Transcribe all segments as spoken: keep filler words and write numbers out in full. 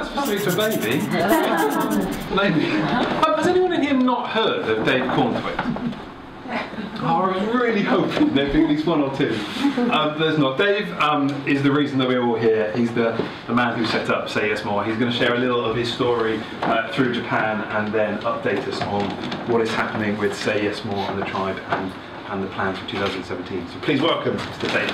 that's for sweet to a baby. Maybe. Um, has anyone in here not heard of Dave Cornthwaite? Oh, I was really hoping there'd be at least one or two. Um, there's not. Dave um, is the reason that we're all here. He's the, the man who set up SayYesMore. He's going to share a little of his story uh, through Japan and then update us on what is happening with SayYesMore and the tribe and, and the plans for two thousand seventeen. So please welcome Mister Dave.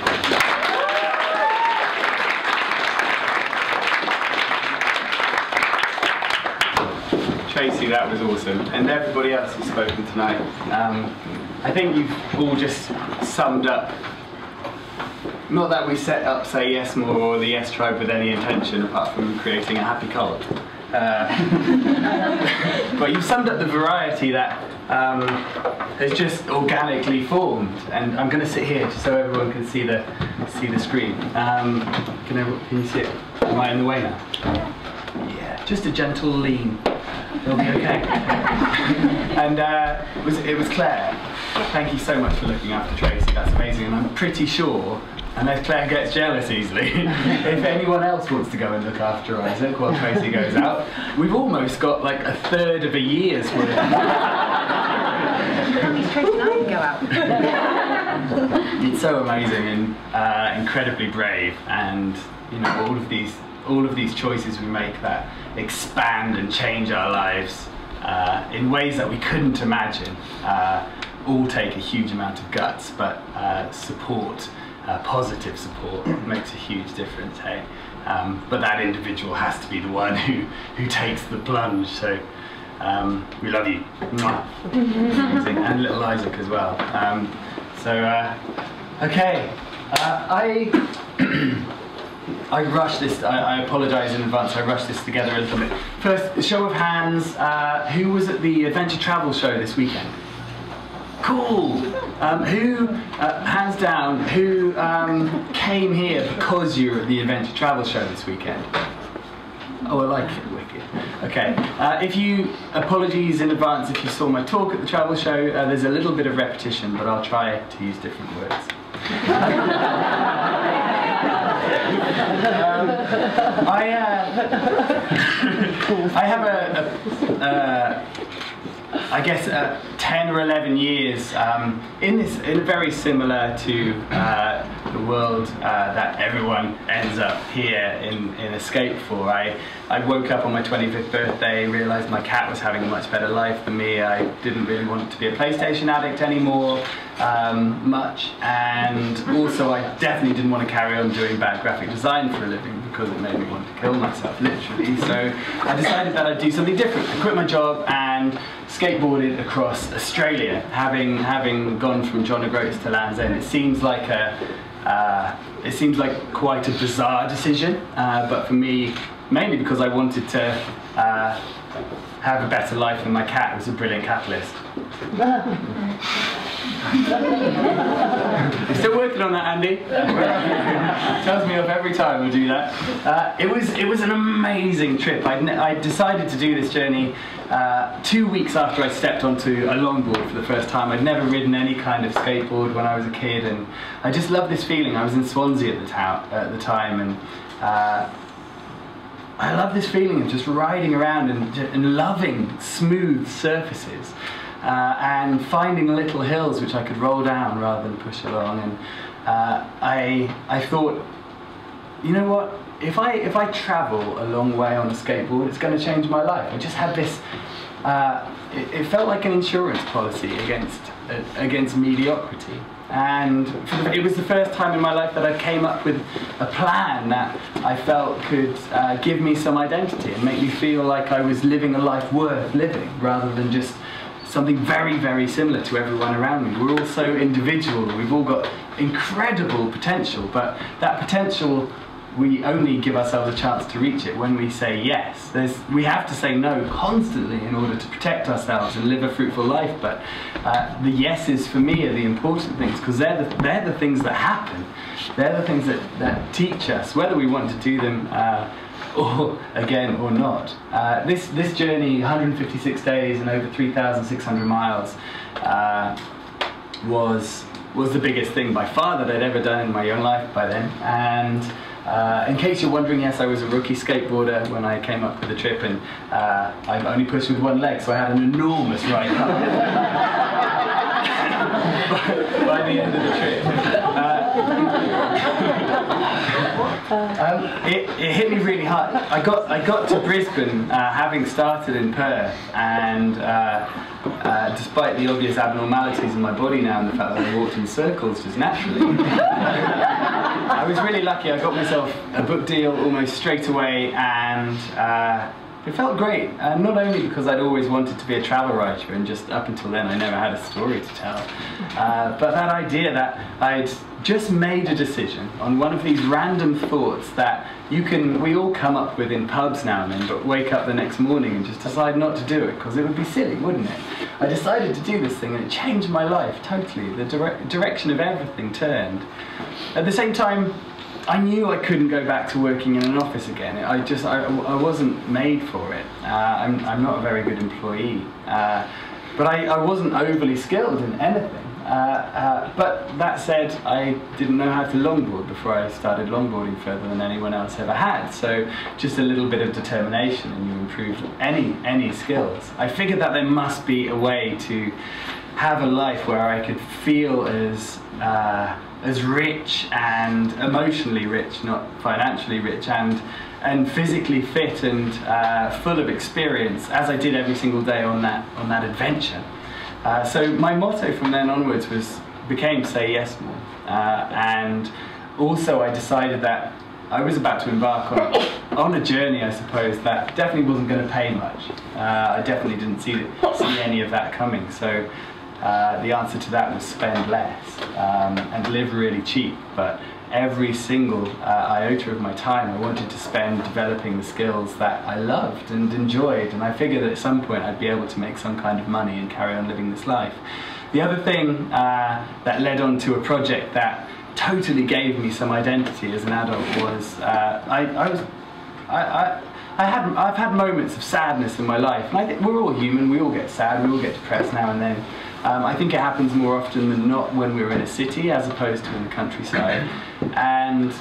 Tracy, that was awesome, and everybody else who's spoken tonight. Um, I think you've all just summed up, not that we set up SayYesMore or the Yes Tribe with any intention apart from creating a happy cult, uh, but you've summed up the variety that um, has just organically formed, and I'm going to sit here just so everyone can see the see the screen. Um, can, I, can you see it? Am I in the way now? Yeah, just a gentle lean. It'll be okay. And uh, it, was, it was Claire. Thank you so much for looking after Tracy. That's amazing. And I'm pretty sure, unless Claire gets jealous easily, if anyone else wants to go and look after Isaac while Tracy goes out, we've almost got like a third of a year's worth. Tracy and I can go out. It's so amazing and uh, incredibly brave, and you know, all of these all of these choices we make that expand and change our lives uh, in ways that we couldn't imagine uh, all take a huge amount of guts, but uh, support, uh, positive support makes a huge difference, hey? Um, but that individual has to be the one who, who takes the plunge, so um, we love you. Amazing. And little Isaac as well. Um, so, uh, okay, uh, I I rushed this, I, I apologise in advance, I rushed this together a little bit. First, a show of hands, uh, who was at the Adventure Travel show this weekend? Cool! Um, who, uh, hands down, who um, came here because you were at the Adventure Travel show this weekend? Oh, I like it, wicked. Okay, uh, if you, apologies in advance if you saw my talk at the travel show, uh, there's a little bit of repetition, but I'll try to use different words. um, I, uh, I have a, a uh, I guess uh, ten or eleven years um, in this, in very similar to uh, the world uh, that everyone ends up here in, in Escape for. I, I woke up on my twenty-fifth birthday, realised my cat was having a much better life than me. I didn't really want to be a PlayStation addict anymore um, much, and also I definitely didn't want to carry on doing bad graphic design for a living because it made me want to kill myself, literally. So I decided that I'd do something different. I quit my job and skateboarded across Australia, having having gone from John O'Groats to Land's End. It seems like a uh, it seems like quite a bizarre decision, uh, but for me, mainly because I wanted to uh, have a better life, and my cat was a brilliant catalyst. You're still working on that, Andy. Tells me off every time we do that. Uh, it was it was an amazing trip. I I decided to do this journey uh, two weeks after I stepped onto a longboard for the first time. I'd never ridden any kind of skateboard when I was a kid, and I just loved this feeling. I was in Swansea at the, at the time, and uh, I love this feeling of just riding around and, and loving smooth surfaces. Uh, and finding little hills which I could roll down rather than push along, and uh, I I thought, you know what? If I if I travel a long way on a skateboard, it's going to change my life. I just had this. Uh, it, it felt like an insurance policy against uh, against mediocrity, and for the, it was the first time in my life that I came up with a plan that I felt could uh, give me some identity and make me feel like I was living a life worth living, rather than just something very, very similar to everyone around me. We're all so individual, we've all got incredible potential, but that potential, we only give ourselves a chance to reach it when we say yes. There's, we have to say no constantly in order to protect ourselves and live a fruitful life, but uh, the yeses for me are the important things, because they're the, they're the things that happen. They're the things that, that teach us, whether we want to do them uh, or again or not. Uh, this this journey, one hundred fifty-six days and over three thousand six hundred miles, uh, was was the biggest thing by far that I'd ever done in my young life by then, and Uh, in case you're wondering, yes, I was a rookie skateboarder when I came up with the trip, and uh, I've only pushed with one leg, so I had an enormous right arm by, by the end of the trip. Uh, um, it, it hit me really hard. I got I got to Brisbane uh, having started in Perth, and uh, uh, despite the obvious abnormalities in my body now and the fact that I walked in circles just naturally, I was really lucky. I got myself a book deal almost straight away, and uh, it felt great. Uh, not only because I'd always wanted to be a travel writer, and just up until then I never had a story to tell, uh, but that idea that I'd just made a decision on one of these random thoughts that you can, we all come up with in pubs now and then, but wake up the next morning and just decide not to do it because it would be silly, wouldn't it? I decided to do this thing and it changed my life totally. The dire direction of everything turned. At the same time, I knew I couldn't go back to working in an office again. I just, I, I wasn't made for it. Uh, I'm, I'm not a very good employee. Uh, but I, I wasn't overly skilled in anything. Uh, uh, but that said, I didn't know how to longboard before I started longboarding further than anyone else ever had. So just a little bit of determination and you improve any, any skills. I figured that there must be a way to have a life where I could feel as uh, as rich and emotionally rich, not financially rich, and and physically fit and uh, full of experience as I did every single day on that on that adventure. Uh, so my motto from then onwards was became Say Yes More, uh, and also I decided that I was about to embark on on a journey, I suppose, that definitely wasn't going to pay much. Uh, I definitely didn't see see any of that coming. So. Uh, the answer to that was spend less um, and live really cheap, but every single uh, iota of my time I wanted to spend developing the skills that I loved and enjoyed, and I figured that at some point I'd be able to make some kind of money and carry on living this life. The other thing uh, that led on to a project that totally gave me some identity as an adult was uh, I, I was I, I, I had, I've had moments of sadness in my life, and I think we're all human, we all get sad, we all get depressed now and then. Um, I think it happens more often than not when we're in a city as opposed to in the countryside. And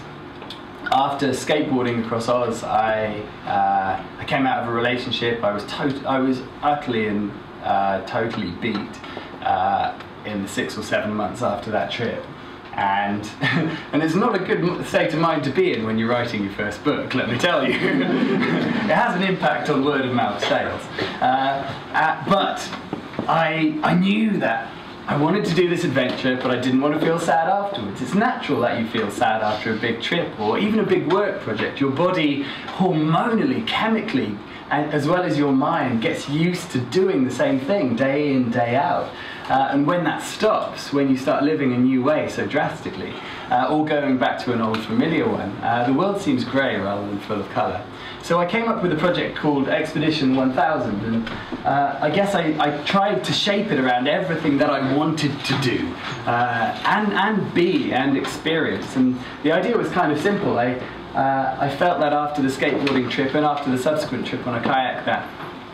after skateboarding across Oz, I, uh, I came out of a relationship. I was, tot I was utterly and uh, totally beat uh, in the six or seven months after that trip. And, and it's not a good state of mind to be in when you're writing your first book, let me tell you. It has an impact on word of mouth sales. Uh, uh, but I, I knew that I wanted to do this adventure, but I didn't want to feel sad afterwards. It's natural that you feel sad after a big trip or even a big work project. Your body hormonally, chemically, and as well as your mind gets used to doing the same thing day in, day out. Uh, and when that stops, when you start living a new way so drastically, uh, or going back to an old familiar one, uh, the world seems grey rather than full of colour. So I came up with a project called Expedition one thousand, and uh, I guess I, I tried to shape it around everything that I wanted to do, uh, and, and be, and experience. And the idea was kind of simple. I, uh, I felt that after the skateboarding trip and after the subsequent trip on a kayak that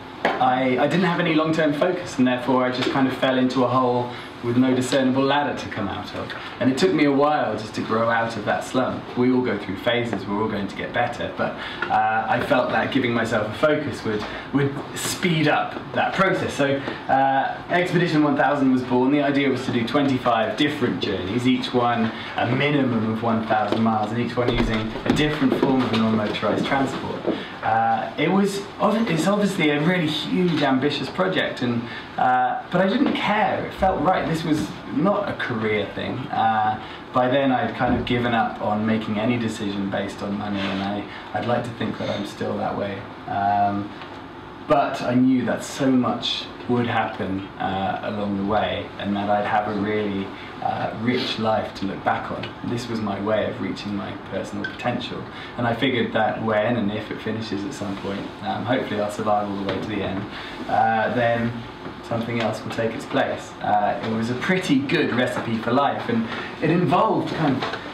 I, I didn't have any long-term focus, and therefore I just kind of fell into a hole with no discernible ladder to come out of. And it took me a while just to grow out of that slump. We all go through phases, we're all going to get better, but uh, I felt that giving myself a focus would, would speed up that process. So uh, Expedition one thousand was born. The idea was to do twenty-five different journeys, each one a minimum of one thousand miles, and each one using a different form of non-motorised transport. Uh, it was, it's obviously a really huge, ambitious project, and uh, but I didn't care. It felt right. This was not a career thing. Uh, by then, I'd kind of given up on making any decision based on money, and I, I'd like to think that I'm still that way. Um, but I knew that so much would happen uh, along the way, and that I'd have a really uh, rich life to look back on. This was my way of reaching my personal potential, and I figured that when and if it finishes at some point, um, hopefully I'll survive all the way to the end, uh, then something else will take its place. Uh, it was a pretty good recipe for life, and it involved kind of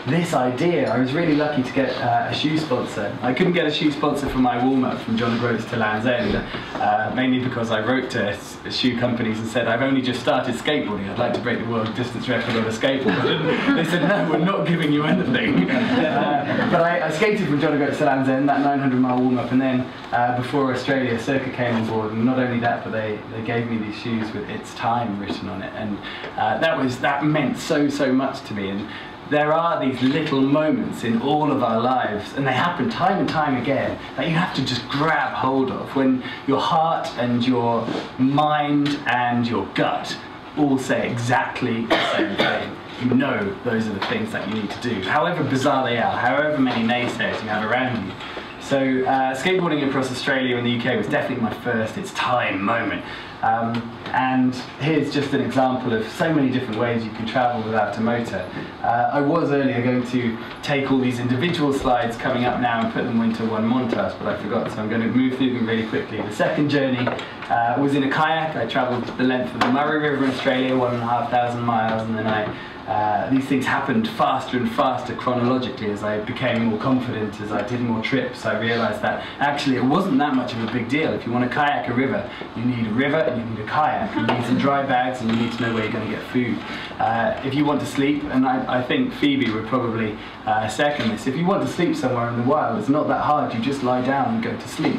this idea. I was really lucky to get uh, a shoe sponsor. I couldn't get a shoe sponsor for my warm-up from John O'Groats to Land's End, uh, mainly because I wrote to shoe companies and said, I've only just started skateboarding, I'd like to break the world distance record on a skateboard. And they said, no, we're not giving you anything. Uh, but I, I skated from John O'Groats to Land's End, that nine hundred mile warm-up, and then uh, before Australia, Circa came on board, and not only that, but they, they gave me these shoes with "It's Time" written on it, and uh, that was that meant so, so much to me. And there are these little moments in all of our lives, and they happen time and time again, that you have to just grab hold of, when your heart and your mind and your gut all say exactly the same thing. You know those are the things that you need to do, however bizarre they are, however many naysayers you have around you. So uh, skateboarding across Australia and the U K was definitely my first "it's time" moment. Um, and here's just an example of so many different ways you can travel without a motor. Uh, I was earlier going to take all these individual slides coming up now and put them into one montage, but I forgot, so I'm going to move through them really quickly. The second journey uh, was in a kayak. I travelled the length of the Murray River in Australia, one and a half thousand miles, and then I Uh, these things happened faster and faster chronologically as I became more confident, as I did more trips. I realised that actually it wasn't that much of a big deal. If you want to kayak a river, you need a river and you need a kayak. You need some dry bags and you need to know where you're going to get food. Uh, if you want to sleep, and I, I think Phoebe would probably uh, second this, if you want to sleep somewhere in the wild, it's not that hard. You just lie down and go to sleep.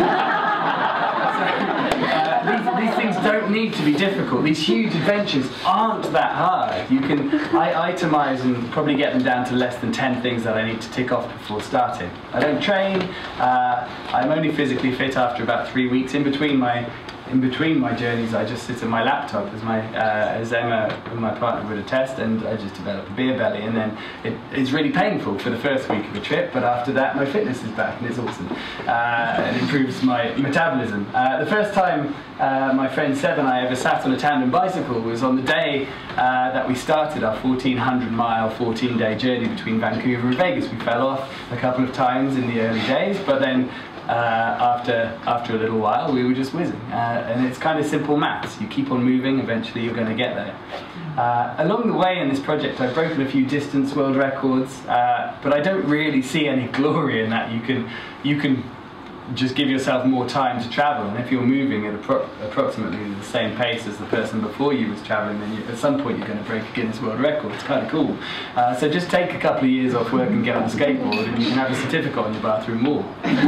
So, uh, these, these things don't need to be difficult. These huge adventures aren't that hard. You can I itemise and probably get them down to less than ten things that I need to tick off before starting. I don't train. Uh, I'm only physically fit after about three weeks. In between my in between my journeys, I just sit at my laptop, as my uh, as Emma, my partner, would attest, and I just develop a beer belly, and then it, it's really painful for the first week of a trip, but after that my fitness is back and it's awesome. Uh, it improves my metabolism. Uh, the first time uh, my friend Seb and I ever sat on a tandem bicycle was on the day uh, that we started our fourteen hundred mile, fourteen day journey between Vancouver and Vegas. We fell off a couple of times in the early days, but then Uh, after after a little while we were just whizzing, uh, and it's kind of simple maths. You keep on moving, eventually you're going to get there. Uh, along the way in this project I've broken a few distance world records, uh, but I don't really see any glory in that. You can you can just give yourself more time to travel, and if you're moving at appro approximately the same pace as the person before you was travelling, then you, at some point you're going to break a Guinness World Record. It's kind of cool. Uh, so just take a couple of years off work and get on a skateboard, and you can have a certificate on your bathroom wall.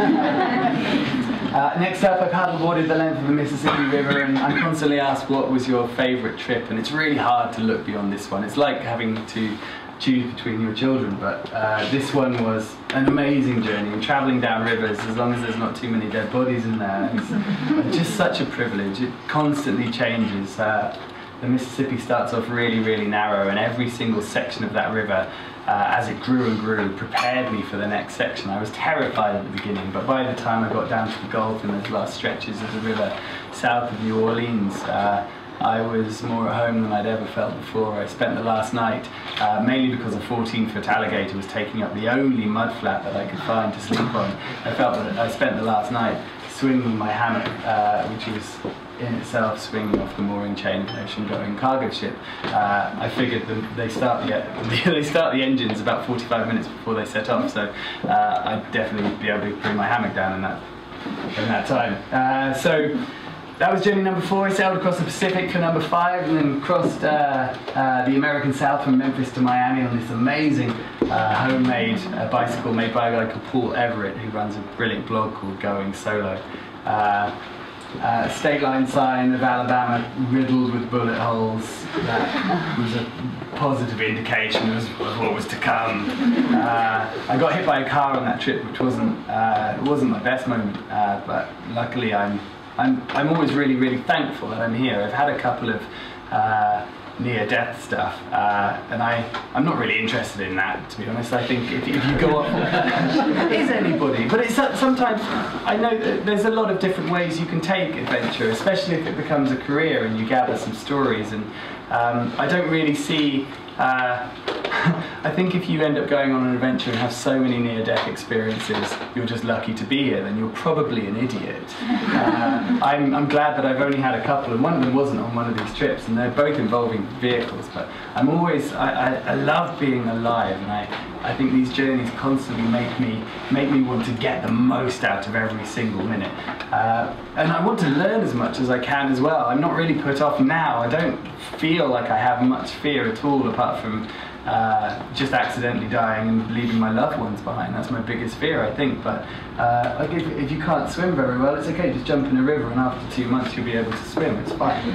Uh, next up, I paddleboarded the length of the Mississippi River, and I'm constantly asked what was your favourite trip, and it's really hard to look beyond this one. It's like having to choose between your children, but uh, this one was an amazing journey, and travelling down rivers, as long as there's not too many dead bodies in there, it's just such a privilege. It constantly changes. Uh, the Mississippi starts off really, really narrow, and every single section of that river, uh, as it grew and grew, prepared me for the next section. I was terrified at the beginning, but by the time I got down to the Gulf and those last stretches of the river south of New Orleans, uh, I was more at home than I'd ever felt before. I spent the last night, uh, mainly because a fourteen foot alligator was taking up the only mud flat that I could find to sleep on. I felt that I spent the last night swinging my hammock, uh, which was in itself swinging off the mooring chain of an ocean-going cargo ship. Uh, I figured that they start the they start the engines about forty-five minutes before they set off, so uh, I'd definitely be able to bring my hammock down in that in that time. Uh, so. That was journey number four. I sailed across the Pacific for number five, and then crossed uh, uh, the American South from Memphis to Miami on this amazing uh, homemade uh, bicycle made by a guy called Paul Everett, who runs a brilliant blog called Going Solo. Uh, uh, state line sign of Alabama riddled with bullet holes. That was a positive indication of what was to come. Uh, I got hit by a car on that trip, which wasn't uh, it wasn't my best moment, uh, but luckily I'm. I'm, I'm always really, really thankful that I'm here. I've had a couple of uh, near-death stuff, uh, and I, I'm not really interested in that, to be honest. I think if, if you go off, is anybody? But it's sometimes, I know that there's a lot of different ways you can take adventure, especially if it becomes a career and you gather some stories. And um, I don't really see Uh, I think if you end up going on an adventure and have so many near-death experiences, you're just lucky to be here, then you're probably an idiot. Uh, I'm, I'm glad that I've only had a couple, and one of them wasn't on one of these trips, and they're both involving vehicles, but I'm always, I, I, I love being alive, and I, I think these journeys constantly make me, make me want to get the most out of every single minute. Uh, and I want to learn as much as I can as well. I'm not really put off now. I don't feel like I have much fear at all, apart from Uh, just accidentally dying and leaving my loved ones behind. That's my biggest fear, I think. But uh, like if, if you can't swim very well, it's okay, just jump in a river, and after two months you'll be able to swim, it's fine.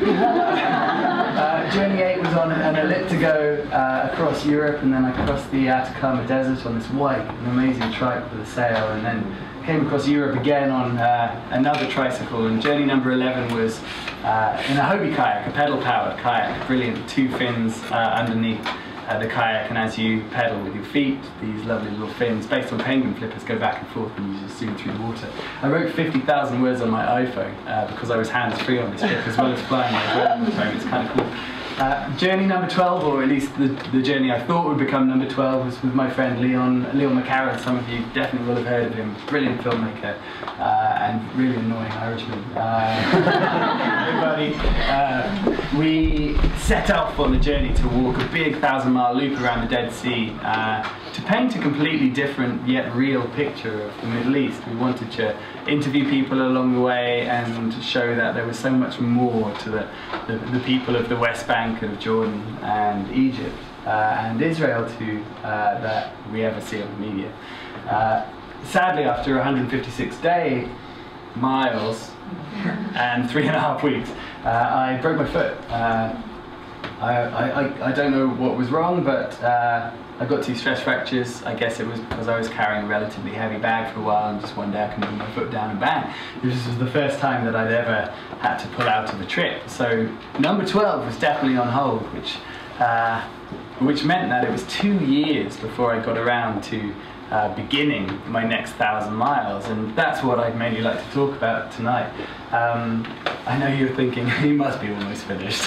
uh, Journey eight was on an elliptigo uh, across Europe, and then I crossed the Atacama Desert on this white and amazing trike with a sail, and then came across Europe again on uh, another tricycle, and journey number eleven was uh, in a Hobie kayak, a pedal-powered kayak, brilliant, two fins uh, underneath Uh, the kayak, and as you pedal with your feet, these lovely little fins based on penguin flippers go back and forth and you just zoom through the water. I wrote fifty thousand words on my iPhone uh, because I was hands-free on this trip as well as flying my drone at the time. It's kind of cool. Uh, journey number twelve, or at least the, the journey I thought would become number twelve, was with my friend Leon, Leon McCarran. Some of you definitely will have heard of him. Brilliant filmmaker uh, and really annoying Irishman. Uh, everybody, uh, we set off on a journey to walk a big thousand mile loop around the Dead Sea uh, to paint a completely different yet real picture of the Middle East. We wanted to interview people along the way and show that there was so much more to the, the, the people of the West Bank, of Jordan and Egypt uh, and Israel too, uh, that we ever see on the media. Uh, sadly, after one hundred fifty-six day miles and three and a half weeks, uh, I broke my foot. Uh, I, I, I don't know what was wrong, but uh, I got two stress fractures. I guess it was because I was carrying a relatively heavy bag for a while, and just one day I can put my foot down and bang. This was the first time that I'd ever had to pull out of a trip. So number twelve was definitely on hold, which, uh, which meant that it was two years before I got around to uh, beginning my next thousand miles, and that's what I'd mainly like to talk about tonight. Um, I know you're thinking, he must be almost finished.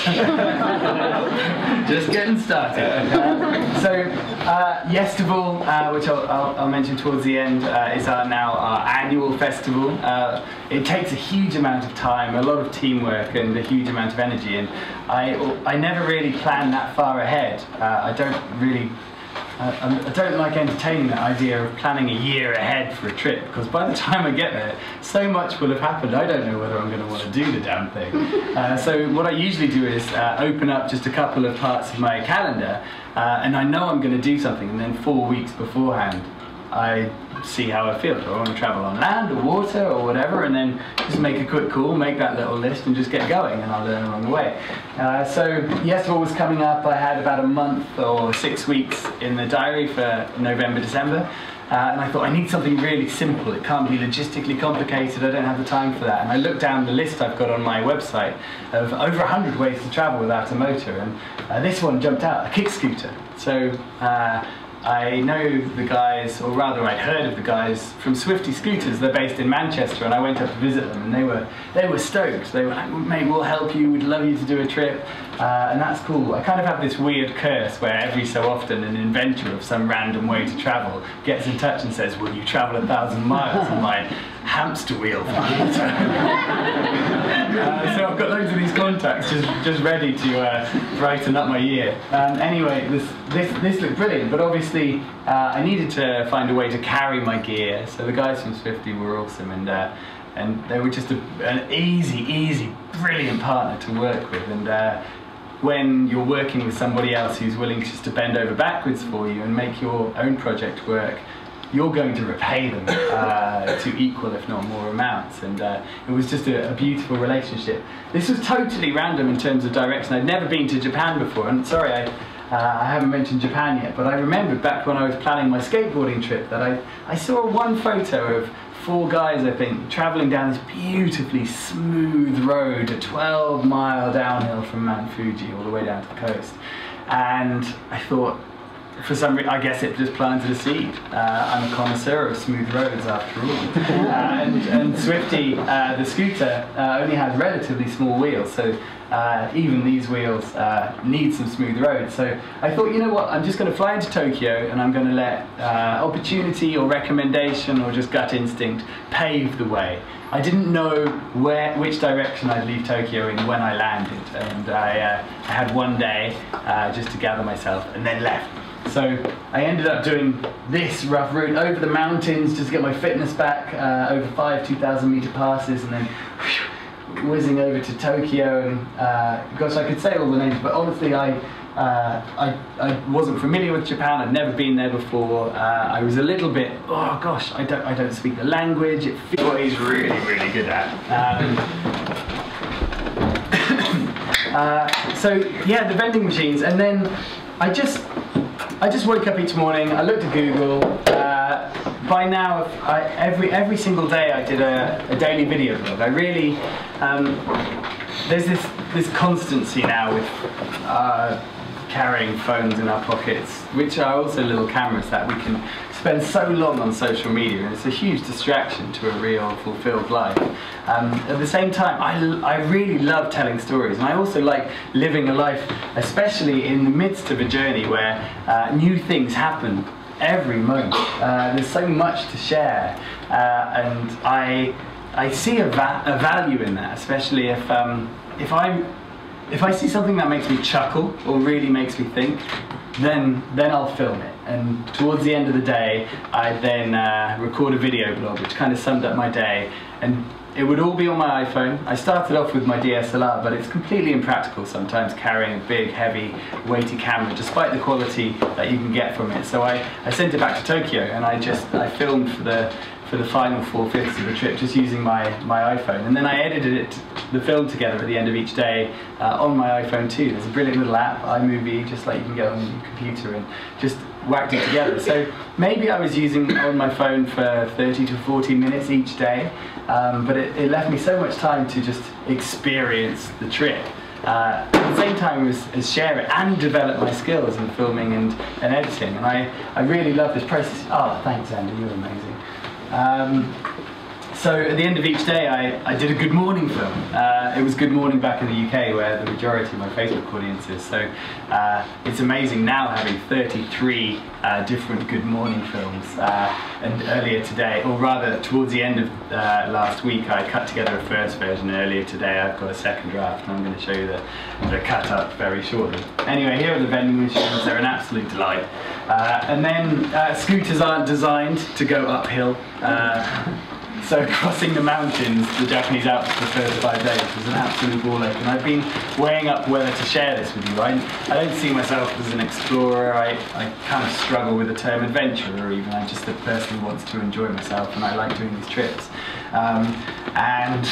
Just getting started. Uh, so, uh, YesStories, uh, which I'll, I'll, I'll mention towards the end, uh, is our now our annual festival. Uh, it takes a huge amount of time, a lot of teamwork, and a huge amount of energy, and I, I never really plan that far ahead. Uh, I don't really Uh, I don't like entertaining that idea of planning a year ahead for a trip, because by the time I get there, so much will have happened, I don't know whether I'm going to want to do the damn thing. Uh, so what I usually do is uh, open up just a couple of parts of my calendar, uh, and I know I'm going to do something, and then four weeks beforehand, I see how I feel. Do I want to travel on land or water or whatever, and then just make a quick call, make that little list, and just get going, and I'll learn along the way. Uh, so YesStories was coming up. I had about a month or six weeks in the diary for November, December, uh, and I thought I need something really simple. It can't be logistically complicated. I don't have the time for that. And I looked down the list I've got on my website of over a hundred ways to travel without a motor, and uh, this one jumped out: a kick scooter. So. Uh, I know the guys, or rather I'd heard of the guys from Swifty Scooters. They're based in Manchester, and I went up to visit them, and they were they were stoked. They were like, mate, we'll help you, we'd love you to do a trip, uh, and that's cool. I kind of have this weird curse where every so often an inventor of some random way to travel gets in touch and says, will you travel a thousand miles on my hamster wheel for water? uh, so I've got loads of these contacts just, just ready to uh, brighten up my year. Um, anyway, this, this, this looked brilliant, but obviously uh, I needed to find a way to carry my gear. So the guys from Swifty were awesome, and uh, and they were just a, an easy, easy, brilliant partner to work with. And uh, when you're working with somebody else who's willing just to bend over backwards for you and make your own project work, you're going to repay them uh, to equal, if not more, amounts. And uh, it was just a, a beautiful relationship. This was totally random in terms of direction. I'd never been to Japan before, and sorry, I, uh, I haven't mentioned Japan yet, but I remembered back when I was planning my skateboarding trip that I, I saw one photo of four guys, I think, traveling down this beautifully smooth road, a twelve mile downhill from Mount Fuji all the way down to the coast. And I thought, for some reason, I guess it just planted a seed. Uh, I'm a connoisseur of smooth roads after all. uh, and, and Swifty, uh, the scooter, uh, only has relatively small wheels, so uh, even these wheels uh, need some smooth roads. So I thought, you know what, I'm just going to fly into Tokyo and I'm going to let uh, opportunity or recommendation or just gut instinct pave the way. I didn't know where, which direction I'd leave Tokyo in when I landed, and I, uh, I had one day uh, just to gather myself and then left. So I ended up doing this rough route over the mountains just to get my fitness back, uh, over five two thousand meter passes, and then whew, whizzing over to Tokyo. And uh, gosh, I could say all the names, but honestly, I. Uh, I, I wasn't familiar with Japan. I'd never been there before. Uh, I was a little bit, oh gosh, I don't, I don't speak the language. It feels what he's really, really good at. Um, uh, so yeah, the vending machines, and then I just, I just woke up each morning. I looked at Google. Uh, by now, I, every every single day, I did a, a daily video blog. I really, um, there's this this constancy now with. Uh, carrying phones in our pockets, which are also little cameras that we can spend so long on social media, and it's a huge distraction to a real, fulfilled life. Um, at the same time, I, I really love telling stories, and I also like living a life, especially in the midst of a journey where uh, new things happen every moment. Uh, there's so much to share, uh, and I, I see a, va a value in that, especially if, um, if I'm If I see something that makes me chuckle or really makes me think, then then I'll film it. And towards the end of the day, I then uh, record a video blog, which kind of summed up my day. And it would all be on my iPhone. I started off with my D S L R, but it's completely impractical sometimes carrying a big, heavy, weighty camera, despite the quality that you can get from it. So I, I sent it back to Tokyo, and I just I filmed for the for the final four-fifths of the trip, just using my, my iPhone. And then I edited it, the film together at the end of each day uh, on my iPhone too. There's a brilliant little app, iMovie, just like you can get on your computer, and just whacked it together. So maybe I was using on my phone for thirty to forty minutes each day, um, but it, it left me so much time to just experience the trip. Uh, at the same time as, as share it and develop my skills in filming and, and editing. And I, I really love this process. Oh, thanks Andy, you're amazing. Um, so at the end of each day I, I did a good morning film. Uh, it was Good Morning back in the U K, where the majority of my Facebook audience is. So uh, it's amazing now having thirty-three uh, different Good Morning films. Uh, and earlier today, or rather towards the end of uh, last week, I cut together a first version. Earlier today I've got a second draft, and I'm going to show you the, the cut up very shortly. Anyway, here are the vending machines. They're an absolute delight. Uh, and then uh, scooters aren't designed to go uphill. Uh, So crossing the mountains, the Japanese Alps for the first five days was an absolute ball ache, and I've been weighing up whether to share this with you. I, I don't see myself as an explorer. I, I kind of struggle with the term adventurer even. I'm just a person who wants to enjoy myself, and I like doing these trips. Um, and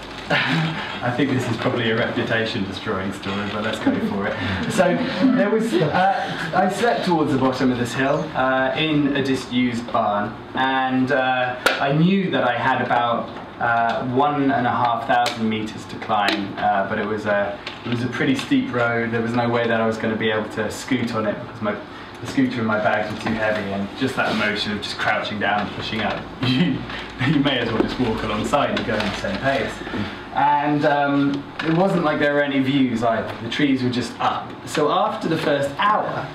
I think this is probably a reputation destroying story, but let's go for it. So there was, uh, I slept towards the bottom of this hill uh, in a disused barn, and uh, I knew that I had about uh, one and a half thousand meters to climb, uh, but it was a it was a pretty steep road. There was no way that I was going to be able to scoot on it because my the scooter and my bags were too heavy, and just that emotion of just crouching down and pushing up, you, you may as well just walk alongside and go at the same pace. And um, it wasn't like there were any views either. The trees were just up. So after the first hour,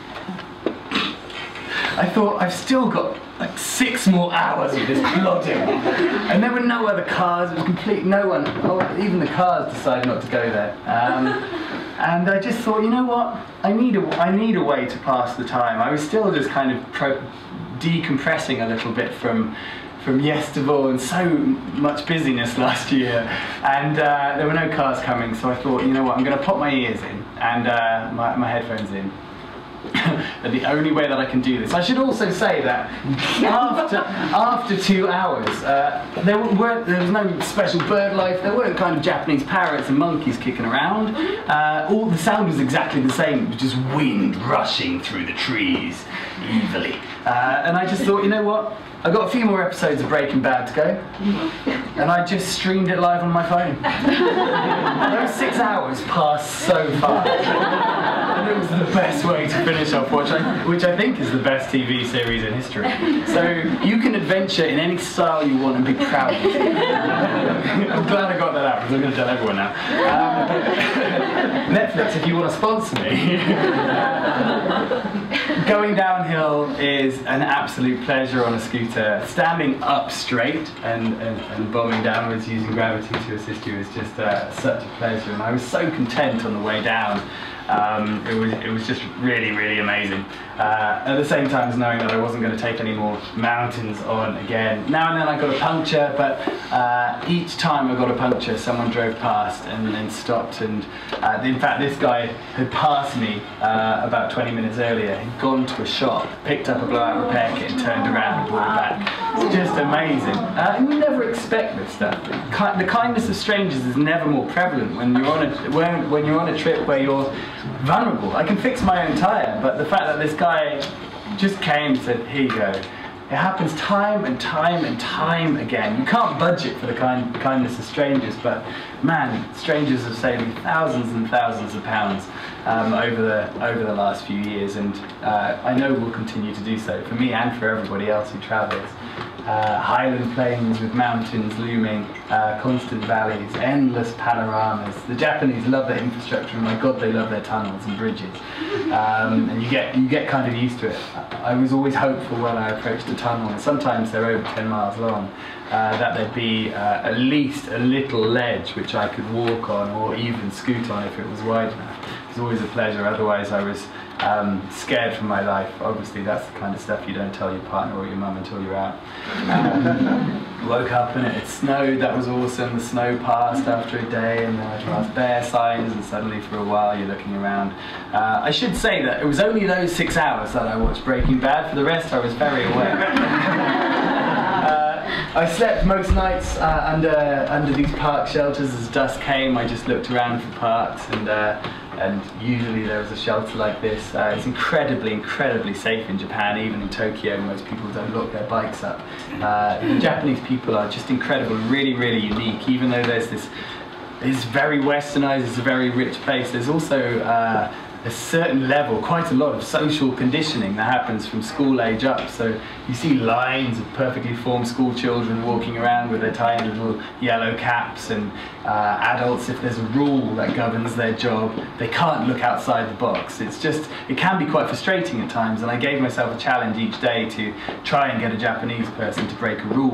I thought, I've still got like six more hours of this plodding. And there were no other cars. It was complete, no one, oh, even the cars decided not to go there. Um, And I just thought, you know what? I need a, I need a way to pass the time. I was still just kind of pro decompressing a little bit from from Yestival and so much busyness last year, and uh, there were no cars coming. So I thought, you know what? I'm going to pop my ears in and uh, my, my headphones in. And the only way that I can do this. I should also say that after after two hours, uh, there weren't there was no special bird life. There weren't kind of Japanese parrots and monkeys kicking around. Uh, all the sound was exactly the same. It was just wind rushing through the trees evilly. Uh, and I just thought, you know what? I got a few more episodes of Breaking Bad to go, and I just streamed it live on my phone. Those six hours passed so fast. and it was the best way to finish off, which I, which I think is the best T V series in history. So you can adventure in any style you want and be proud of it. I'm glad I got that out, because I'm going to tell everyone now. Um, Netflix, if you want to sponsor me. Going downhill is an absolute pleasure on a scooter. Standing up straight and, and, and bombing downwards using gravity to assist you is just uh, such a pleasure. And I was so content on the way down. Um, it was it was just really, really amazing. Uh, at the same time as knowing that I wasn't going to take any more mountains on again. Now and then I got a puncture, but uh, each time I got a puncture, someone drove past and then stopped. And uh, in fact, this guy had passed me uh, about twenty minutes earlier. He'd gone to a shop, picked up a blowout repair kit, and turned around and brought it back. It's just amazing. Uh, and you never expect this stuff. The kindness of strangers is never more prevalent when you're on a when, when you're on a trip where you're vulnerable. I can fix my own tyre, but the fact that this guy just came and said, here you go. It happens time and time and time again. You can't budget for the kind, kindness of strangers, but man, strangers have saved me thousands and thousands of pounds um, over the over the last few years, and uh, I know will continue to do so for me and for everybody else who travels. Uh, highland plains with mountains looming, uh, constant valleys, endless panoramas. The Japanese love their infrastructure, and my God, they love their tunnels and bridges. Um, and you get you get kind of used to it. I was always hopeful when I approached a tunnel, and sometimes they're over ten miles long, uh, that there'd be uh, at least a little ledge which I could walk on or even scoot on if it was wide enough. It was always a pleasure. Otherwise, I was Um, scared for my life. Obviously that's the kind of stuff you don't tell your partner or your mum until you're out. Um, woke up and it had snowed, that was awesome. The snow passed after a day, and then I passed bear signs, and suddenly for a while you're looking around. Uh, I should say that it was only those six hours that I watched Breaking Bad. For the rest I was very aware. uh, I slept most nights uh, under, under these park shelters. As dusk came, I just looked around for parks, and uh, and usually there was a shelter like this. Uh, it's incredibly, incredibly safe in Japan. Even in Tokyo, most people don't lock their bikes up. Uh, the Japanese people are just incredible, really, really unique. Even though there's this, it's very westernized, it's a very rich place, there's also uh, a certain level, quite a lot of social conditioning that happens from school age up. So you see lines of perfectly formed school children walking around with their tiny little yellow caps, and uh, adults, if there's a rule that governs their job, they can't look outside the box. It's just, it can be quite frustrating at times, and I gave myself a challenge each day to try and get a Japanese person to break a rule.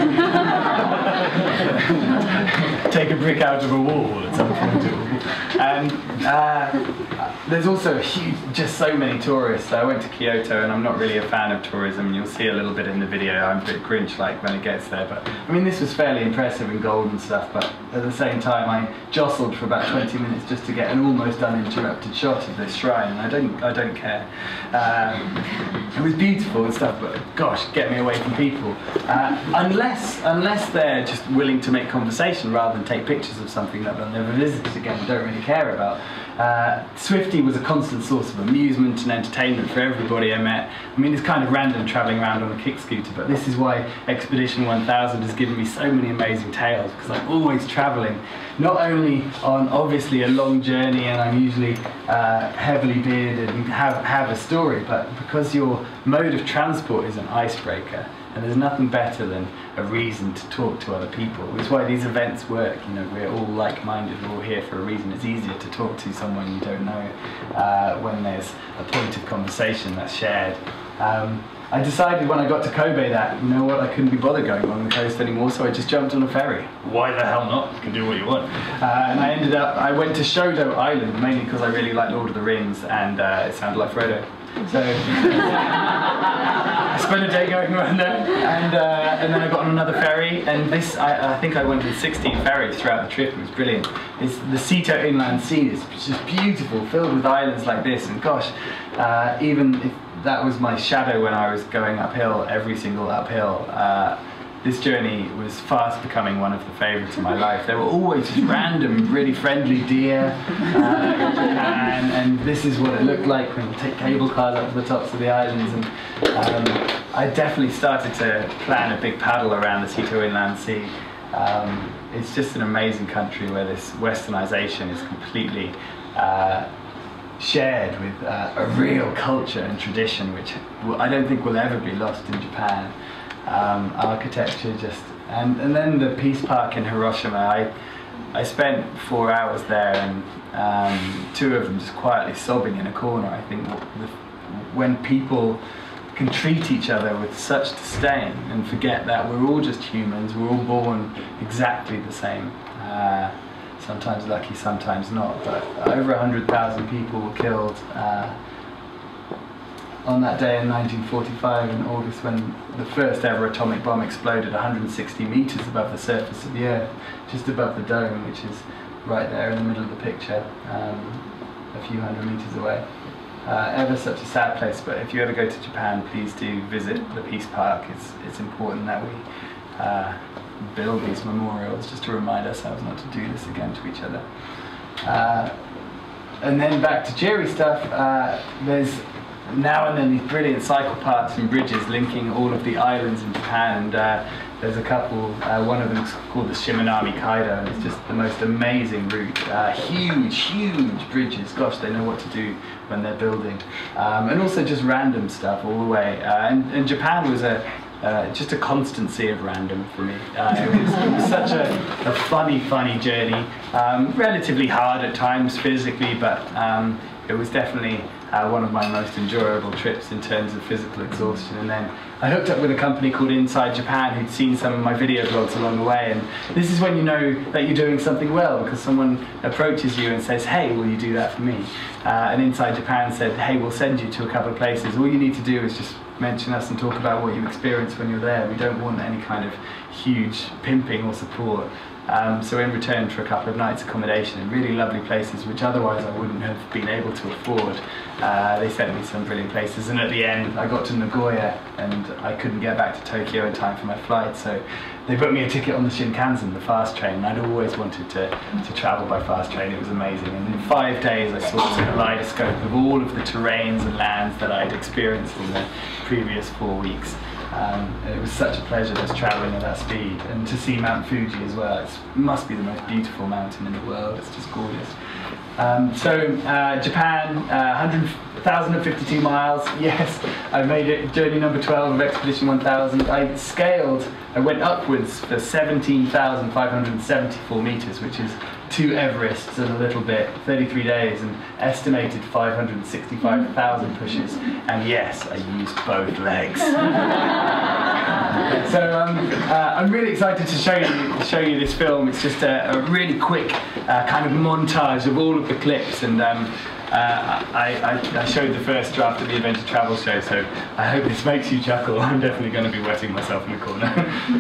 Take a brick out of a wall at some point. And uh, there's also a huge, just so many tourists. I went to Kyoto, and I'm not really a fan of tourism. You'll see a little bit in the video. I'm a bit Grinch-like when it gets there, but I mean, this was fairly impressive in gold and stuff, but at the same time I jostled for about twenty minutes just to get an almost uninterrupted shot of this shrine, and I don't, I don't care. Um, it was beautiful and stuff, but gosh, get me away from people. Uh, unless, unless they're just willing to make conversation rather than take pictures of something that they'll never visit again and don't really care about. Uh, Swifty was a constant source of amusement and entertainment for everybody I met. I mean, it's kind of random travelling around on a kick scooter, but this is why Expedition one thousand has given me so many amazing tales, because I'm always travelling, not only on obviously a long journey, and I'm usually uh, heavily bearded and have, have a story, but because your mode of transport is an icebreaker. And there's nothing better than a reason to talk to other people. It's why these events work. You know, we're all like-minded, we're all here for a reason. It's easier to talk to someone you don't know uh, when there's a point of conversation that's shared. Um, I decided when I got to Kobe that, you know what, I couldn't be bothered going along the coast anymore, so I just jumped on a ferry. Why the hell not? You can do what you want. Uh, and I ended up, I went to Shodo Island, mainly because I really like Lord of the Rings, and uh, it sounded like Frodo. So I spent a day going around there, and uh, and then I got on another ferry, and this, I, I think I went on sixteen ferries throughout the trip. It was brillint. It's the Seto Inland Sea is just beautiful, filled with islands like this, and gosh, uh, even if that was my shadow when I was going uphill, every single uphill, uh, this journey was fast becoming one of the favourites of my life. There were always just random, really friendly deer uh, in Japan, and this is what it looked like when you take cable cars up to the tops of the islands. And um, I definitely started to plan a big paddle around the Seto Inland Sea. Um, it's just an amazing country where this westernisation is completely uh, shared with uh, a real culture and tradition, which I don't think will ever be lost in Japan. Um, architecture just, and, and then the Peace Park in Hiroshima. I, I spent four hours there, and um, two of them just quietly sobbing in a corner. I think when people can treat each other with such disdain and forget that we're all just humans, we're all born exactly the same. Uh, sometimes lucky, sometimes not, but over one hundred thousand people were killed uh, on that day in nineteen forty-five in August, when the first ever atomic bomb exploded one hundred sixty meters above the surface of the Earth, just above the dome, which is right there in the middle of the picture, um, a few hundred meters away. Uh, ever such a sad place, but if you ever go to Japan, please do visit the Peace Park. It's, it's important that we uh, build these memorials just to remind ourselves not to do this again to each other. Uh, and then back to cheery stuff, uh, there's now and then these brilliant cycle paths and bridges linking all of the islands in Japan, and uh, there's a couple, uh, one of them is called the Shimanami Kaido, and it's just the most amazing route. Uh, huge, huge bridges, gosh, they know what to do when they're building. Um, and also just random stuff all the way. Uh, and, and Japan was a, uh, just a constancy of random for me. Uh, it, was, it was such a, a funny, funny journey. Um, relatively hard at times physically, but um, it was definitely Uh, one of my most enjoyable trips in terms of physical exhaustion. And then I hooked up with a company called Inside Japan, who'd seen some of my video blogs along the way, and this is when you know that you're doing something well, because someone approaches you and says, hey, will you do that for me? Uh, and Inside Japan said, hey, we'll send you to a couple of places. All you need to do is just mention us and talk about what you experienced when you're there. We don't want any kind of huge pimping or support. Um, so in return for a couple of nights accommodation in really lovely places which otherwise I wouldn't have been able to afford, uh, they sent me some brilliant places, and at the end I got to Nagoya and I couldn't get back to Tokyo in time for my flight, so they booked me a ticket on the Shinkansen, the fast train, and I'd always wanted to, to travel by fast train. It was amazing, and in five days I saw a kaleidoscope of all of the terrains and lands that I'd experienced in the previous four weeks. Um, it was such a pleasure just travelling at that speed, and to see Mount Fuji as well. It must be the most beautiful mountain in the world. It's just gorgeous. Um, so uh, Japan, uh, one thousand fifty-two miles. Yes, I made it. Journey number twelve of Expedition one thousand. I scaled. I went upwards for seventeen thousand five hundred seventy-four meters, which is two Everests and a little bit, thirty-three days, and estimated five hundred sixty-five thousand pushes. And yes, I used both legs. So um, uh, I'm really excited to show you show you this film. It's just a, a really quick uh, kind of montage of all of the clips, and um, uh, I, I, I showed the first draft of the Adventure Travel Show, so I hope this makes you chuckle. I'm definitely going to be wetting myself in the corner.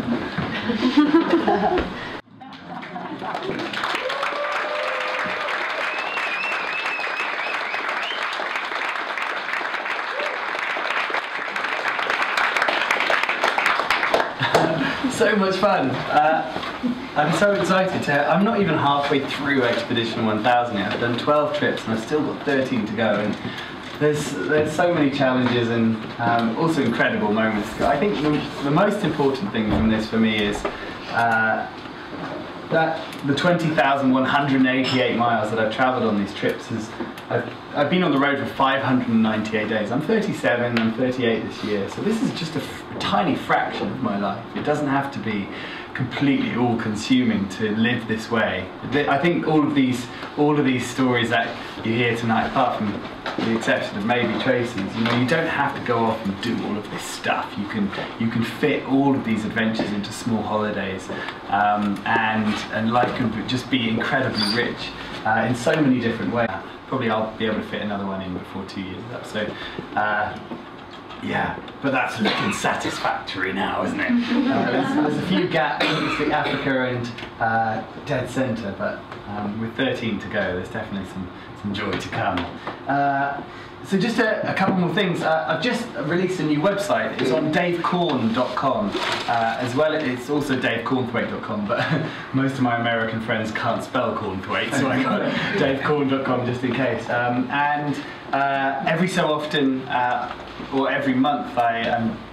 So much fun. Uh, I'm so excited to, I'm not even halfway through Expedition one thousand yet. I've done twelve trips and I've still got thirteen to go, and there's there's so many challenges and um, also incredible moments. I think the, the most important thing from this for me is uh, that the twenty thousand one hundred eighty-eight miles that I've travelled on these trips is, I've, I've been on the road for five hundred ninety-eight days. I'm thirty-seven, I'm thirty-eight this year, so this is just a, f a tiny fraction of my life. It doesn't have to be completely all-consuming to live this way. I think all of these, all of these stories that you hear tonight, apart from the exception of maybe Tracy's, you know, you don't have to go off and do all of this stuff. You can, you can fit all of these adventures into small holidays, um, and and life can just be incredibly rich uh, in so many different ways. Probably I'll be able to fit another one in before two years is up. So. Uh, Yeah, but that's looking satisfactory now, isn't it? Uh, there's, there's a few gaps, obviously Africa and uh, dead centre, but um, with thirteen to go, there's definitely some, some joy to come. Uh, so just a, a couple more things. Uh, I've just released a new website. It's on dave corn dot com, uh, as well. It's also dave cornthwaite dot com, but most of my American friends can't spell Cornthwaite, so I got dave corn dot com just in case. Um, and uh, every so often, uh, or every month, I am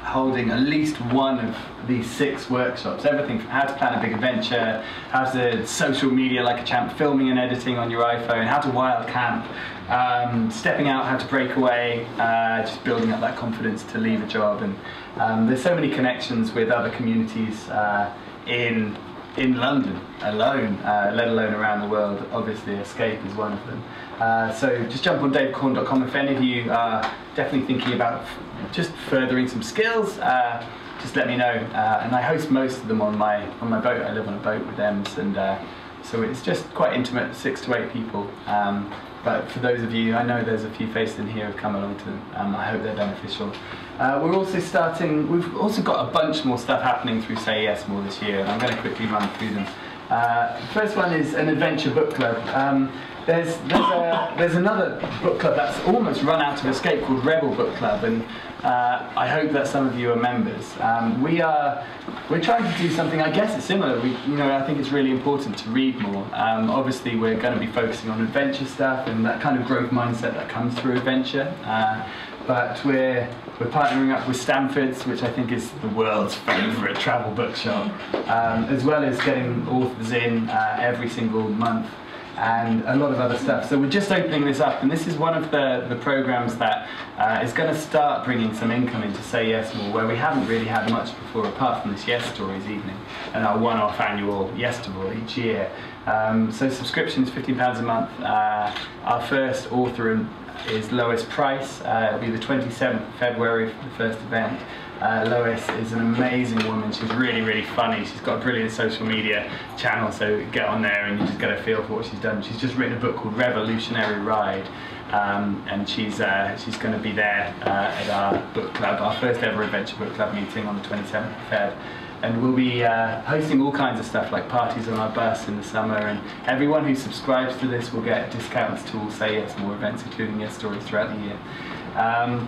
holding at least one of these six workshops. Everything from how to plan a big adventure, how to social media like a champ, filming and editing on your iPhone, how to wild camp, um, stepping out, how to break away, uh, just building up that confidence to leave a job. And um, there's so many connections with other communities uh, in in London alone, uh, let alone around the world. Obviously Escape is one of them. Uh, so just jump on dave corn dot com if any of you are definitely thinking about f just furthering some skills. Uh, just let me know. Uh, and I host most of them on my on my boat. I live on a boat with Ems, and uh, so it's just quite intimate, six to eight people. Um, but for those of you, I know there's a few faces in here who've come along to them. Um, I hope they're beneficial. Uh, we're also starting, we've also got a bunch more stuff happening through SayYesMore this year, and I'm going to quickly run through them. Uh, the first one is an adventure book club. Um, there's, there's, a, there's another book club that's almost run out of Escape called Rebel Book Club, and uh, I hope that some of you are members. Um, we are, we're trying to do something, I guess it's similar. We, you know, I think it's really important to read more. Um, obviously we're going to be focusing on adventure stuff and that kind of growth mindset that comes through adventure. Uh, but we're We're partnering up with Stanford's, which I think is the world's favourite travel bookshop, um, as well as getting authors in uh, every single month and a lot of other stuff. So we're just opening this up, and this is one of the, the programs that uh, is going to start bringing some income into SayYesMore, where we haven't really had much before, apart from this YesStories evening and our one-off annual YesStory each year. Um, so subscription is fifteen pounds a month. Uh, our first author in is Lois Price. Uh, it'll be the twenty-seventh of February for the first event. Uh, Lois is an amazing woman. She's really, really funny. She's got a brilliant social media channel, so get on there and you just get a feel for what she's done. She's just written a book called Revolutionary Ride, um, and she's uh, she's going to be there uh, at our book club, our first ever adventure book club meeting on the twenty-seventh of February. And we'll be uh, hosting all kinds of stuff like parties on our bus in the summer, and everyone who subscribes to this will get discounts to all SayYesMore events, including YesStories throughout the year. Um,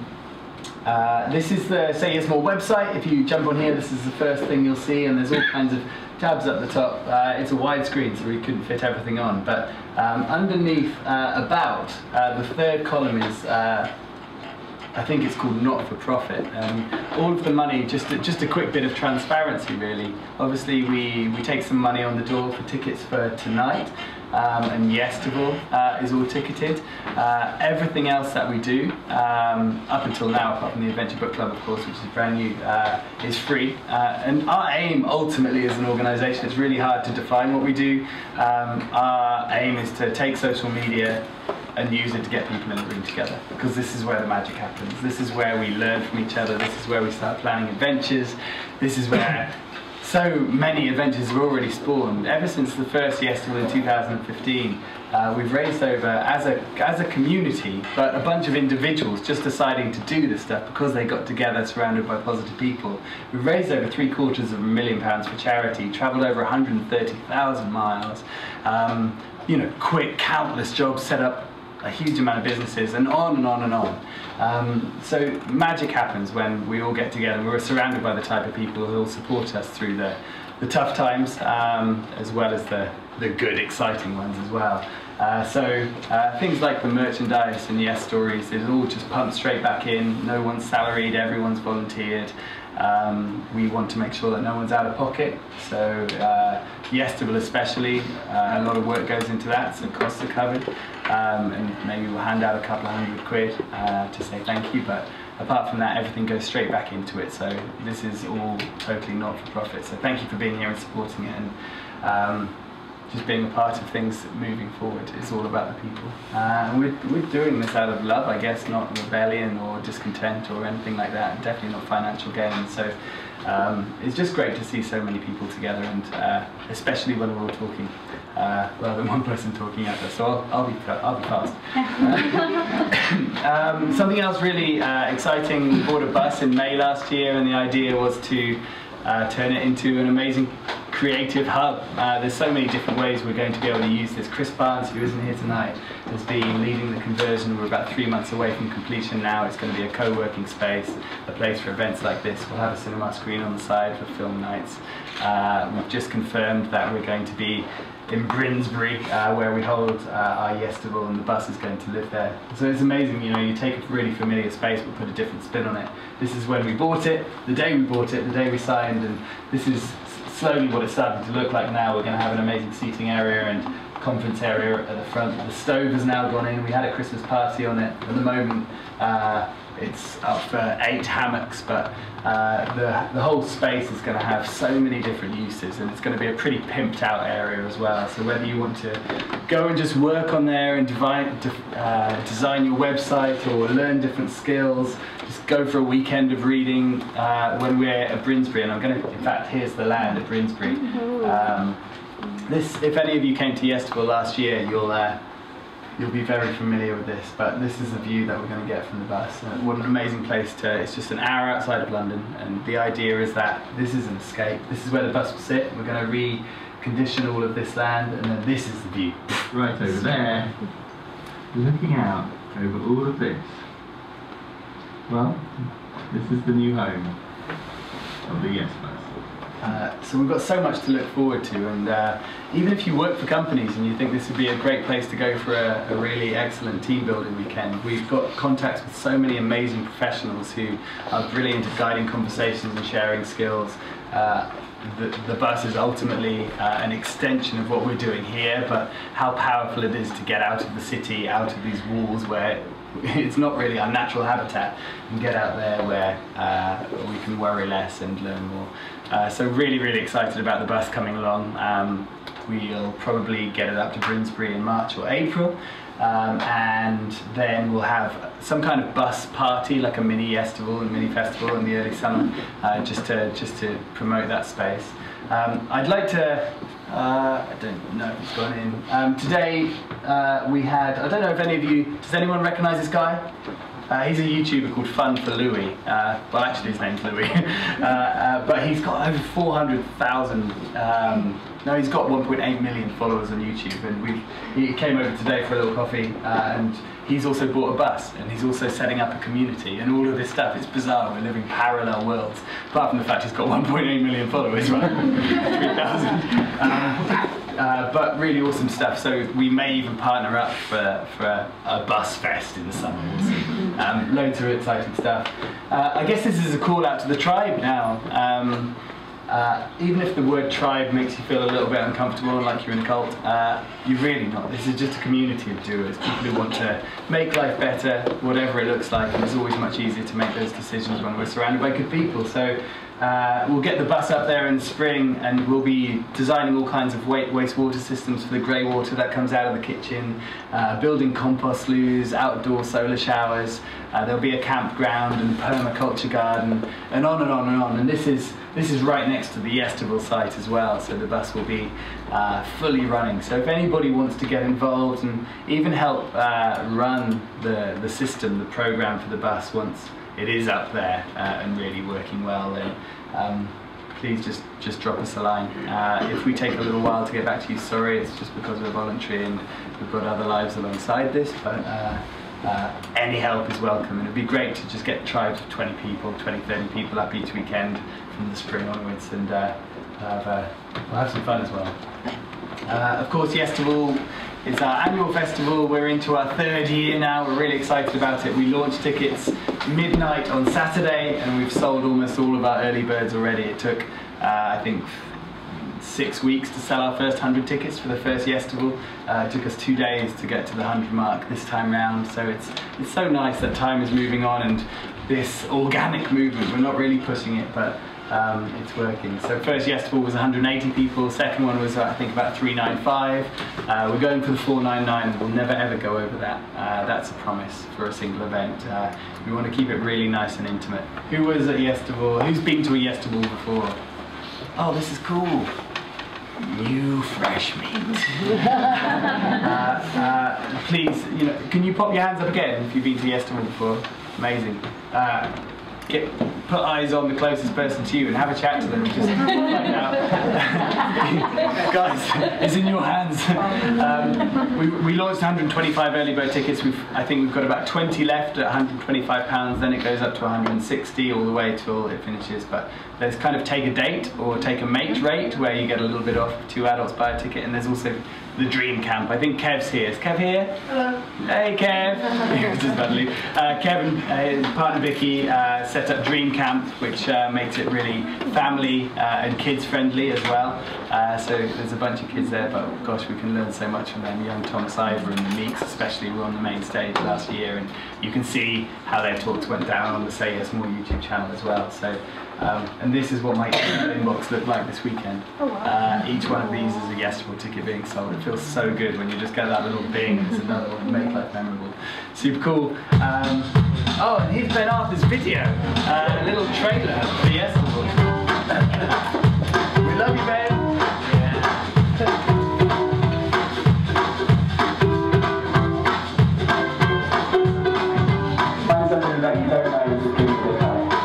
uh, this is the SayYesMore website. If you jump on here, this is the first thing you'll see, and there's all kinds of tabs up the top. Uh, it's a widescreen, so we couldn't fit everything on. But um, underneath uh, About, uh, the third column is uh, I think it's called Not for Profit. Um, all of the money, just a, just a quick bit of transparency really. Obviously we, we take some money on the door for tickets for tonight, um, and Yestival uh, is all ticketed. Uh, everything else that we do, um, up until now, apart from the Adventure Book Club of course, which is brand new, uh, is free. Uh, and our aim ultimately as an organisation, it's really hard to define what we do. Um, our aim is to take social media and use it to get people in the room together, because this is where the magic happens. This is where we learn from each other. This is where we start planning adventures. This is where so many adventures have already spawned. Ever since the first YesStories in two thousand fifteen, uh, we've raised over, as a, as a community, but a bunch of individuals just deciding to do this stuff because they got together surrounded by positive people. We've raised over three quarters of a million pounds for charity, travelled over one hundred thirty thousand miles, um, you know, quit countless jobs, set up a huge amount of businesses, and on and on and on. Um, so magic happens when we all get together. We're surrounded by the type of people who will support us through the, the tough times, um, as well as the, the good, exciting ones as well. Uh, so uh, things like the merchandise and YesStories is all just pumped straight back in. No one's salaried, everyone's volunteered. Um, we want to make sure that no one's out of pocket, so uh, YesStories especially, uh, a lot of work goes into that, so costs are covered, um, and maybe we'll hand out a couple of hundred quid uh, to say thank you, but apart from that everything goes straight back into it, so this is all totally not for profit. So thank you for being here and supporting it, and um, just being a part of things moving forward. It's all about the people. Uh, and we're, we're doing this out of love, I guess, not rebellion or discontent or anything like that, definitely not financial gain. So um, it's just great to see so many people together, and uh, especially when we're all talking, uh, rather than one person talking at us. So I'll, I'll, be, I'll be fast. Uh, um, something else really uh, exciting, we bought a bus in May last year, and the idea was to uh, turn it into an amazing creative hub. Uh, there's so many different ways we're going to be able to use this. Chris Barnes, who isn't here tonight, has been leading the conversion. We're about three months away from completion now. It's going to be a co-working space, a place for events like this. We'll have a cinema screen on the side for film nights. Uh, we've just confirmed that we're going to be in Brinsbury, uh, where we hold uh, our YesStories, and the bus is going to live there. So it's amazing, you know, you take a really familiar space but put a different spin on it. This is when we bought it, the day we bought it, the day we signed, and this is slowly what it's starting to look like now. We're going to have an amazing seating area and conference area at the front. The stove has now gone in. We had a Christmas party on it. At the moment, uh, it's up for eight hammocks, but uh, the, the whole space is going to have so many different uses, and it's going to be a pretty pimped out area as well. So whether you want to go and just work on there and divine, de uh, design your website or learn different skills, just go for a weekend of reading uh, when we're at Brinsbury. And I'm going to, in fact, here's the land at Brinsbury. Um, this, if any of you came to YesStories last year, you'll uh, You'll be very familiar with this, but this is the view that we're going to get from the bus. Uh, what an amazing place to, it's just an hour outside of London, and the idea is that this is an escape. This is where the bus will sit. We're going to recondition all of this land, and then this is the view. Right over there, looking out over all of this. Well, this is the new home of the Yes Bus. Uh, so we've got so much to look forward to, and uh, even if you work for companies and you think this would be a great place to go for a, a really excellent team building weekend, we've got contacts with so many amazing professionals who are brilliant at guiding conversations and sharing skills. Uh, the, the bus is ultimately uh, an extension of what we're doing here, but how powerful it is to get out of the city, out of these walls where it's not really our natural habitat, and get out there where uh, we can worry less and learn more. Uh, so really, really excited about the bus coming along. Um, we'll probably get it up to Brinsbury in March or April, um, and then we'll have some kind of bus party, like a mini YesStories and mini festival in the early summer, uh, just to just to promote that space. Um, I'd like to. Uh, I don't know if it's gone in. Um, today uh, we had. I don't know if any of you. Does anyone recognise this guy? Uh, he's a YouTuber called Fun for Louis. Uh, well, actually, his name's Louis. uh, uh, but he's got over four hundred thousand. Um, no, he's got one point eight million followers on YouTube, and we he came over today for a little coffee, uh, and he's also bought a bus, and he's also setting up a community, and all of this stuff. It's bizarre. We're living parallel worlds. Apart from the fact he's got one point eight million followers, right? three thousand. Um, Uh, but really awesome stuff. So we may even partner up for, for a, a bus fest in the summer. We'll see. Um, loads of exciting stuff. Uh, I guess this is a call out to the tribe now. Um, uh, even if the word tribe makes you feel a little bit uncomfortable and like you're in a cult, uh, you're really not. This is just a community of doers, people who want to make life better, whatever it looks like, and it's always much easier to make those decisions when we're surrounded by good people. So. Uh, we'll get the bus up there in the spring, and we'll be designing all kinds of wastewater systems for the grey water that comes out of the kitchen, uh, building compost loos, outdoor solar showers. Uh, there'll be a campground and permaculture garden, and on and on and on. And this is this is right next to the YesStories site as well, so the bus will be uh, fully running. So if anybody wants to get involved and even help uh, run the the system, the program for the bus once it is up there uh, and really working well, then um, please just just drop us a line. Uh, if we take a little while to get back to you, sorry, it's just because we're voluntary and we've got other lives alongside this, but uh, uh, any help is welcome, and it'd be great to just get tribes of twenty people, twenty, thirty people up each weekend from the spring onwards, and uh, have, uh, we'll have some fun as well. Uh, of course, YesStories is our annual festival. We're into our third year now. We're really excited about it. We launched tickets midnight on Saturday, and we've sold almost all of our early birds already. It took, uh, I think, six weeks to sell our first one hundred tickets for the first YesStories. Uh, it took us two days to get to the one hundred mark this time round. So it's it's so nice that time is moving on, and this organic movement. We're not really pushing it, but Um, it's working. So first YesStories was one hundred eighty people, second one was uh, I think about three ninety-five. Uh, we're going for the four ninety-nine, we'll never ever go over that. Uh, that's a promise for a single event. Uh, we want to keep it really nice and intimate. Who was at YesStories? Who's been to a YesStories before? Oh, this is cool. New fresh meat. uh, uh, please, you know, can you pop your hands up again if you've been to YesStories before? Amazing. Uh, Get, put eyes on the closest person to you and have a chat to them and just find out. guys, it's in your hands. Um, we, we launched one hundred twenty-five early bird tickets. We've, I think we've got about twenty left at one hundred twenty-five pounds. Then it goes up to one hundred sixty all the way till it finishes. But there's kind of take a date or take a mate rate where you get a little bit off. Two adults buy a ticket, and there's also the dream camp. I think Kev's here. Is Kev here? Hello. Hey Kev. Just about to leave. Uh, Kevin, uh, his partner Vicky, uh, set up Dream Camp, which uh, makes it really family uh, and kids friendly as well. Uh, so there's a bunch of kids there, but gosh, we can learn so much from them. Young Thomas Ivor and the Meeks especially were on the main stage last year, and you can see how their talks went down on the SayYesMore YouTube channel as well. So. Um, and this is what my email inbox looked like this weekend. Oh, wow. uh, each one of these is a YesStories ticket being sold. It feels so good when you just get that little bing. It's another one to make life memorable. Super cool. Um, oh, and here's Ben Arthur's video. Uh, a little trailer for YesStories. We love you, Ben. Find something that you don't know is a good bit.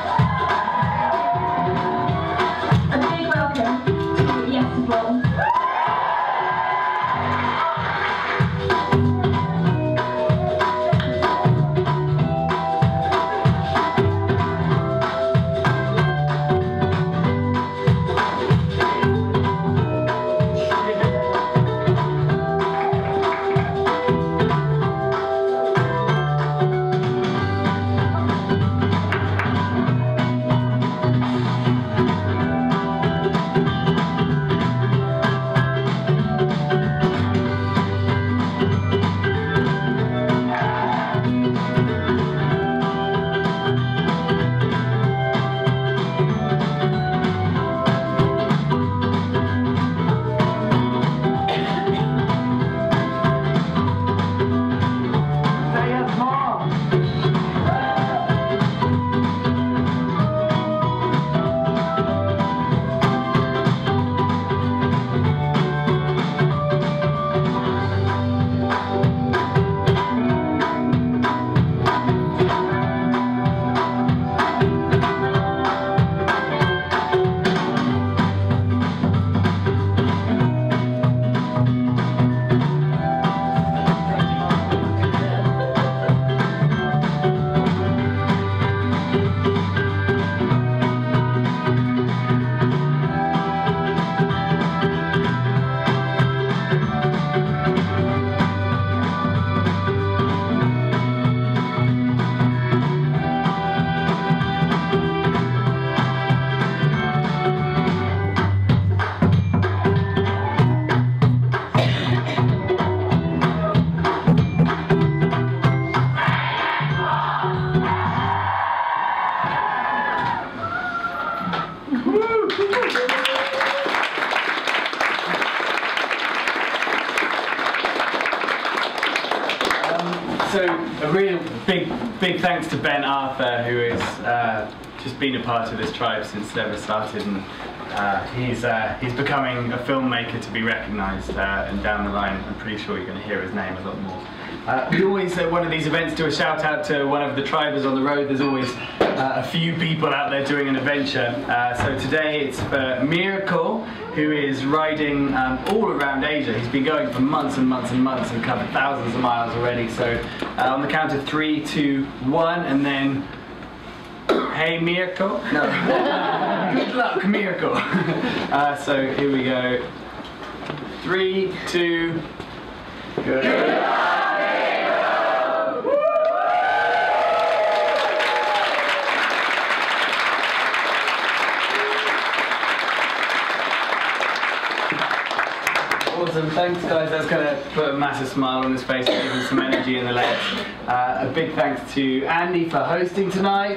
So a real big, big thanks to Ben Arthur, who has uh, just been a part of this tribe since it ever started, and uh, he's uh, he's becoming a filmmaker to be recognised, uh, and down the line I'm pretty sure you're going to hear his name a lot more. Uh, we always at one of these events do a shout out to one of the tribers on the road. There's always uh, a few people out there doing an adventure. Uh, so today it's for Miracle, who is riding um, all around Asia. He's been going for months and months and months and covered thousands of miles already. So uh, on the count of three, two, one, and then hey Miracle. No. Good luck, Miracle. uh, so here we go. Three, two, good. Awesome, thanks guys, that's going to put a massive smile on his face and give him some energy in the legs. Uh, a big thanks to Andy for hosting tonight.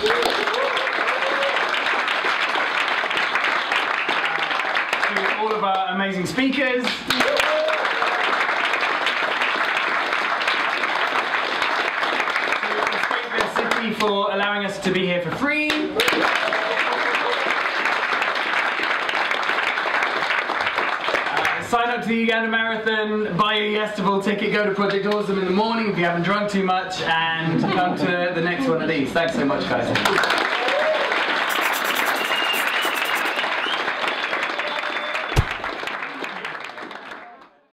To all of our amazing speakers. To Escape the City for allowing us to be here for free. Sign up to the Uganda Marathon, buy a YesStories ticket, go to Project Awesome in the morning if you haven't drunk too much, and come to the next one of these. Thanks so much, guys.